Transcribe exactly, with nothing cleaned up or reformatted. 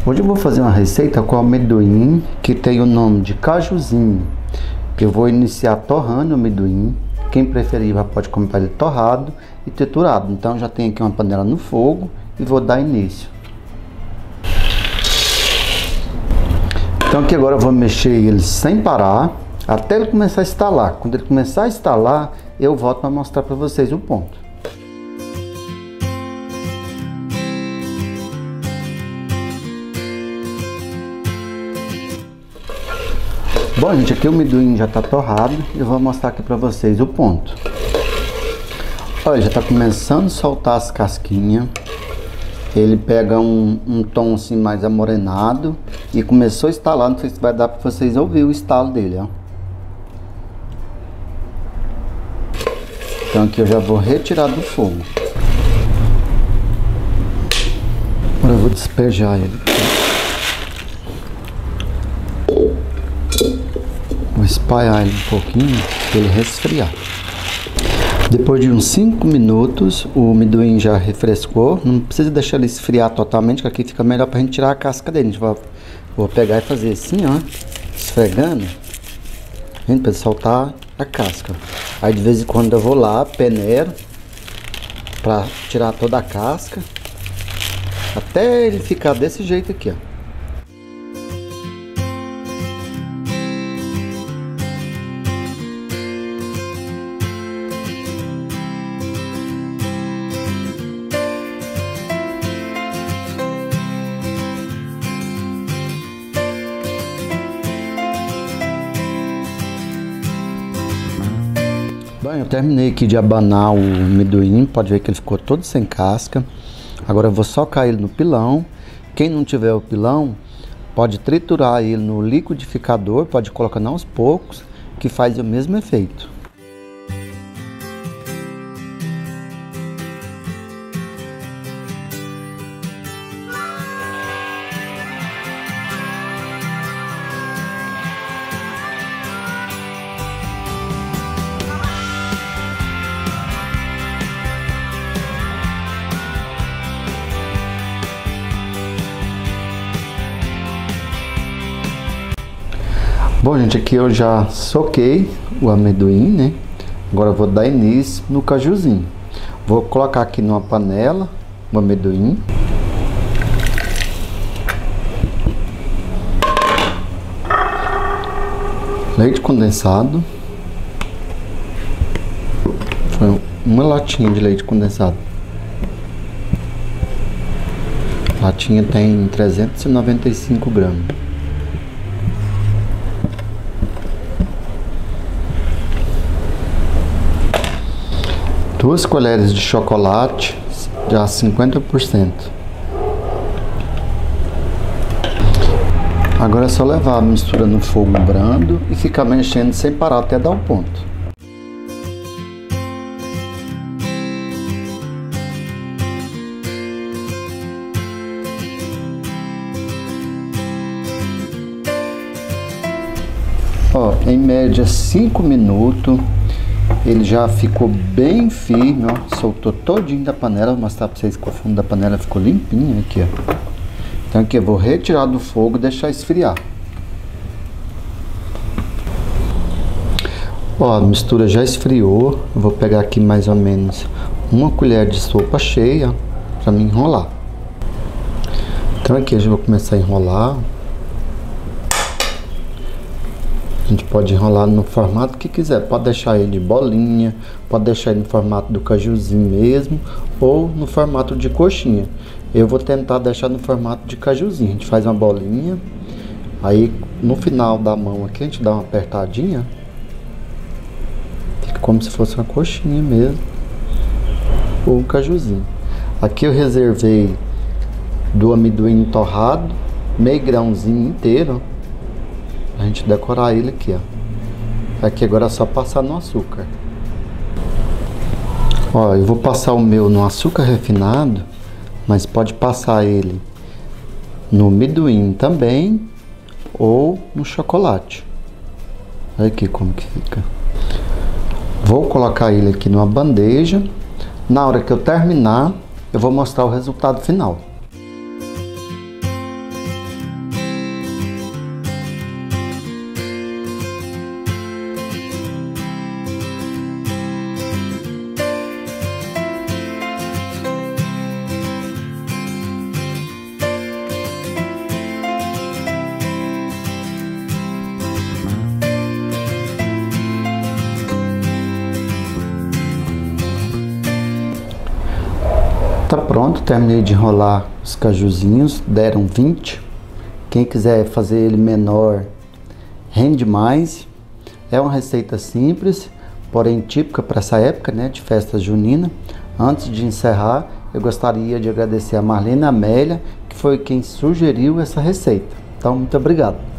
Hoje eu vou fazer uma receita com amendoim que tem o nome de cajuzinho. Eu vou iniciar torrando o amendoim. Quem preferir pode comprar ele torrado e triturado. Então já tenho aqui uma panela no fogo e vou dar início. Então aqui agora eu vou mexer ele sem parar até ele começar a estalar. Quando ele começar a estalar, eu volto para mostrar para vocês o ponto. Bom, gente, aqui o amendoim já está torrado e eu vou mostrar aqui para vocês o ponto. Olha, já está começando a soltar as casquinhas. Ele pega um, um tom assim mais amorenado e começou a estalar. Não sei se vai dar para vocês ouvir o estalo dele, ó. Então aqui eu já vou retirar do fogo. Agora eu vou despejar ele. Vou espalhar ele um pouquinho para ele resfriar. Depois de uns cinco minutos, o amendoim já refrescou. Não precisa deixar ele esfriar totalmente, que aqui fica melhor para a gente tirar a casca dele. A gente vai, vou pegar e fazer assim, ó, esfregando, para soltar a casca. Aí de vez em quando eu vou lá, peneiro, para tirar toda a casca, até ele ficar desse jeito aqui, ó. Bom, eu terminei aqui de abanar o amendoim, pode ver que ele ficou todo sem casca. Agora eu vou socar ele no pilão. Quem não tiver o pilão, pode triturar ele no liquidificador, pode colocar aos poucos, que faz o mesmo efeito. Bom, gente, aqui eu já soquei o amendoim, né? Agora eu vou dar início no cajuzinho. Vou colocar aqui numa panela o amendoim. Leite condensado. Foi uma latinha de leite condensado. A latinha tem trezentos e noventa e cinco gramas. Duas colheres de chocolate, já cinquenta por cento. Agora é só levar a mistura no fogo brando e ficar mexendo sem parar até dar o ponto. Ó, em média cinco minutos. Ele já ficou bem firme, ó, soltou todinho da panela. Vou mostrar para vocês que o fundo da panela ficou limpinho aqui, ó. Então aqui eu vou retirar do fogo e deixar esfriar. Ó, a mistura já esfriou. Eu vou pegar aqui mais ou menos uma colher de sopa cheia para me enrolar. Então aqui eu já vou começar a enrolar. A gente pode enrolar no formato que quiser, pode deixar ele de bolinha, pode deixar ele no formato do cajuzinho mesmo, ou no formato de coxinha. Eu vou tentar deixar no formato de cajuzinho. A gente faz uma bolinha, aí no final da mão aqui a gente dá uma apertadinha, fica como se fosse uma coxinha mesmo, ou um cajuzinho. Aqui eu reservei do amendoim torrado, meio grãozinho inteiro, a gente decorar ele aqui, ó. Aqui agora é só passar no açúcar. Ó, eu vou passar o meu no açúcar refinado, mas pode passar ele no amendoim também ou no chocolate. Olha aqui como que fica. Vou colocar ele aqui numa bandeja. Na hora que eu terminar, eu vou mostrar o resultado final. tá pronto, terminei de enrolar os cajuzinhos, deram vinte. Quem quiser fazer ele menor, rende mais. É uma receita simples, porém típica para essa época, né, de festa junina. Antes de encerrar, eu gostaria de agradecer a Marlene Amélia, que foi quem sugeriu essa receita. Então, muito obrigado.